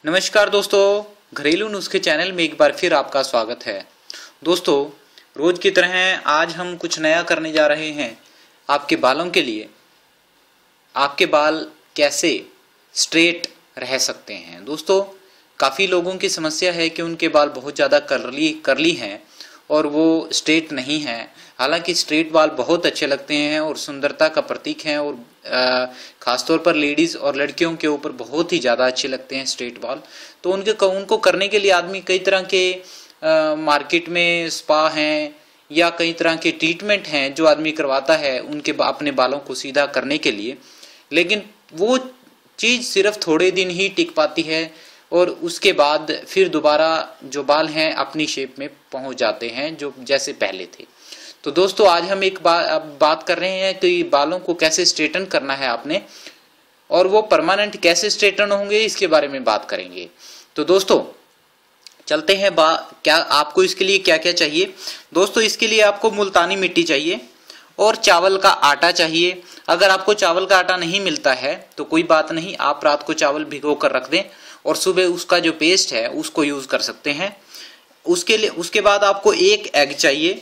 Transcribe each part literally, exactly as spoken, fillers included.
नमस्कार दोस्तों, घरेलू नुस्खे चैनल में एक बार फिर आपका स्वागत है। दोस्तों, रोज की तरह आज हम कुछ नया करने जा रहे हैं आपके बालों के लिए। आपके बाल कैसे स्ट्रेट रह सकते हैं। दोस्तों, काफ़ी लोगों की समस्या है कि उनके बाल बहुत ज़्यादा कर्ली कर्ली हैं और वो स्ट्रेट नहीं हैं। हालांकि स्ट्रेट बाल बहुत अच्छे लगते हैं और सुंदरता का प्रतीक हैं और ख़ासतौर पर लेडीज़ और लड़कियों के ऊपर बहुत ही ज़्यादा अच्छे लगते हैं स्ट्रेट बाल। तो उनके उनको करने के लिए आदमी कई तरह के आ, मार्केट में स्पा हैं या कई तरह के ट्रीटमेंट हैं जो आदमी करवाता है उनके अपने बालों को सीधा करने के लिए। लेकिन वो चीज़ सिर्फ थोड़े दिन ही टिक पाती है और उसके बाद फिर दोबारा जो बाल हैं अपनी शेप में पहुंच जाते हैं जो जैसे पहले थे। तो दोस्तों, आज हम एक बा, बात कर रहे हैं कि बालों को कैसे स्ट्रेटन करना है आपने और वो परमानेंट कैसे स्ट्रेटन होंगे इसके बारे में बात करेंगे। तो दोस्तों चलते हैं बा क्या आपको इसके लिए क्या क्या चाहिए। दोस्तों, इसके लिए आपको मुल्तानी मिट्टी चाहिए और चावल का आटा चाहिए। अगर आपको चावल का आटा नहीं मिलता है तो कोई बात नहीं, आप रात को चावल भिगो कर रख दें और सुबह उसका जो पेस्ट है उसको यूज कर सकते हैं। उसके लिए उसके बाद आपको एक एग चाहिए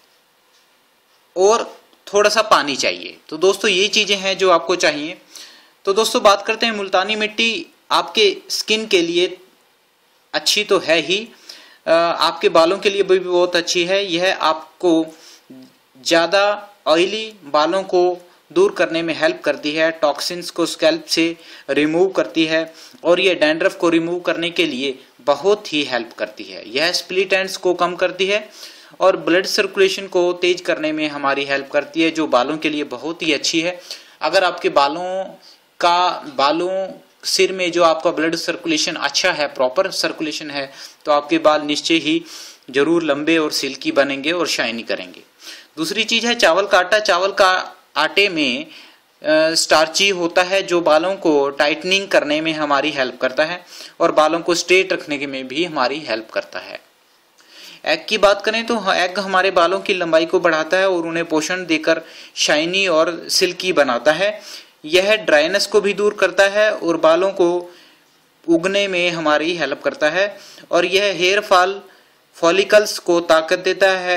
और थोड़ा सा पानी चाहिए। तो दोस्तों, ये चीजें हैं जो आपको चाहिए। तो दोस्तों, बात करते हैं मुल्तानी मिट्टी। आपके स्किन के लिए अच्छी तो है ही, आपके बालों के लिए भी बहुत अच्छी है। यह आपको ज़्यादा ऑयली बालों को दूर करने में हेल्प करती है, टॉक्सिन्स को स्कैल्प से रिमूव करती है और ये डैंड्रफ को रिमूव करने के लिए बहुत ही हेल्प करती है। यह स्प्लिट एंड्स को कम करती है और ब्लड सर्कुलेशन को तेज करने में हमारी हेल्प करती है, जो बालों के लिए बहुत ही अच्छी है। अगर आपके बालों का बालों सिर में जो आपका ब्लड सर्कुलेशन अच्छा है, प्रॉपर सर्कुलेशन है, तो आपके बाल निश्चय ही जरूर लंबे और सिल्की बनेंगे और शाइनी करेंगे। दूसरी चीज है चावल का आटा। चावल का आटे में स्टार्ची होता है जो बालों को टाइटनिंग करने में हमारी हेल्प करता है और बालों को स्ट्रेट रखने में भी हमारी हेल्प करता है। एग की बात करें तो एग हमारे बालों की लंबाई को बढ़ाता है और उन्हें पोषण देकर शाइनी और सिल्की बनाता है। यह ड्राइनेस को भी दूर करता है और बालों को उगने में हमारी हेल्प करता है और यह हेयर फॉल फॉलिकल्स को ताकत देता है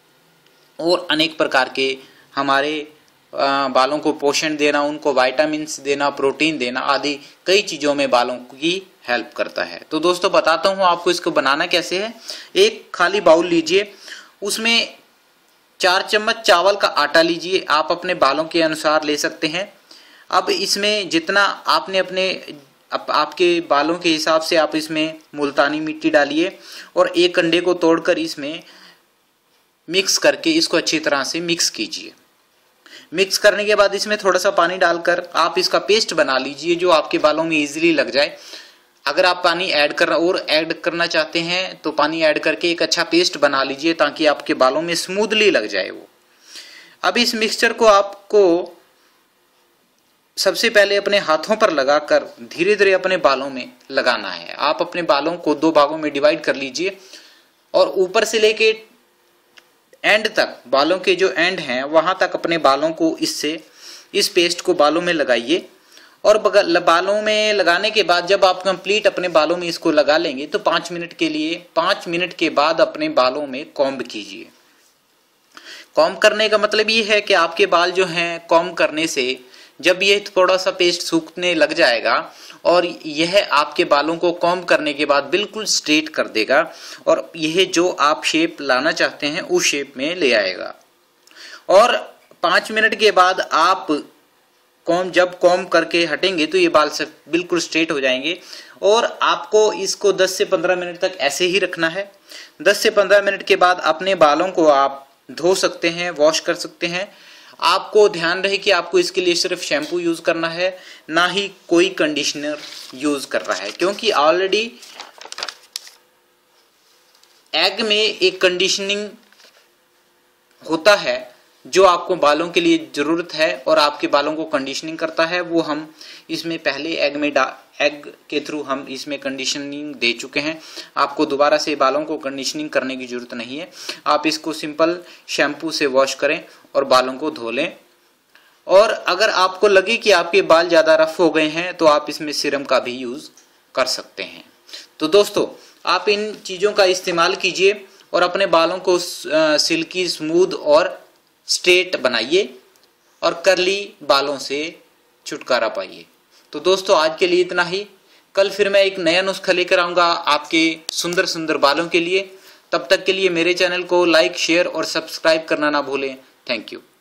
और अनेक प्रकार के हमारे बालों को पोषण देना, उनको विटामिन्स देना, प्रोटीन देना आदि कई चीज़ों में बालों की हेल्प करता है। तो दोस्तों, बताता हूँ आपको इसको बनाना कैसे है। एक खाली बाउल लीजिए, उसमें चार चम्मच चावल का आटा लीजिए। आप अपने बालों के अनुसार ले सकते हैं। अब इसमें जितना आपने अपने आप, आपके बालों के हिसाब से आप इसमें मुल्तानी मिट्टी डालिए और एक अंडे को तोड़कर इसमें मिक्स करके इसको अच्छी तरह से मिक्स कीजिए। मिक्स करने के बाद इसमें थोड़ा सा पानी डालकर आप इसका पेस्ट बना लीजिए जो आपके बालों में इजीली लग जाए। अगर आप पानी ऐड कर और ऐड करना चाहते हैं तो पानी ऐड करके एक अच्छा पेस्ट बना लीजिए ताकि आपके बालों में स्मूथली लग जाए वो। अब इस मिक्सचर को आपको सबसे पहले अपने हाथों पर लगाकर धीरे धीरे अपने बालों में लगाना है। आप अपने बालों को दो भागों में डिवाइड कर लीजिए और ऊपर से लेके एंड तक, बालों के जो एंड हैं वहां तक अपने बालों को इससे इस पेस्ट को बालों में लगाइए और बालों में लगाने के बाद जब आप कंप्लीट अपने बालों में इसको लगा लेंगे तो पाँच मिनट के लिए पाँच मिनट के बाद अपने बालों में कॉम्ब कीजिए। कॉम्ब करने का मतलब ये है कि आपके बाल जो हैं कॉम्ब करने से जब ये थोड़ा सा पेस्ट सूखने लग जाएगा और यह आपके बालों को कॉम्ब करने के बाद बिल्कुल स्ट्रेट कर देगा और यह जो आप शेप लाना चाहते हैं उस शेप में ले आएगा। और पाँच मिनट के बाद आप कॉम्ब जब कॉम्ब करके हटेंगे तो ये बाल सब बिल्कुल स्ट्रेट हो जाएंगे और आपको इसको दस से पंद्रह मिनट तक ऐसे ही रखना है। दस से पंद्रह मिनट के बाद अपने बालों को आप धो सकते हैं, वॉश कर सकते हैं। आपको ध्यान रहे कि आपको इसके लिए सिर्फ शैम्पू यूज करना है, ना ही कोई कंडीशनर यूज कर रहा है, क्योंकि ऑलरेडी एग में एक कंडीशनिंग होता है जो आपको बालों के लिए जरूरत है और आपके बालों को कंडीशनिंग करता है। वो हम इसमें पहले एग में डा एग के थ्रू हम इसमें कंडीशनिंग दे चुके हैं। आपको दोबारा से बालों को कंडीशनिंग करने की जरूरत नहीं है। आप इसको सिंपल शैम्पू से वॉश करें और बालों को धो लें और अगर आपको लगे कि आपके बाल ज़्यादा रफ हो गए हैं तो आप इसमें सीरम का भी यूज़ कर सकते हैं। तो दोस्तों आप इन चीज़ों का इस्तेमाल कीजिए और अपने बालों को सिल्की, स्मूथ और स्ट्रेट बनाइए और कर्ली बालों से छुटकारा पाइए। तो दोस्तों आज के लिए इतना ही। कल फिर मैं एक नया नुस्खा लेकर आऊँगा आपके सुंदर सुंदर बालों के लिए। तब तक के लिए मेरे चैनल को लाइक, शेयर और सब्सक्राइब करना ना भूलें। Thank you.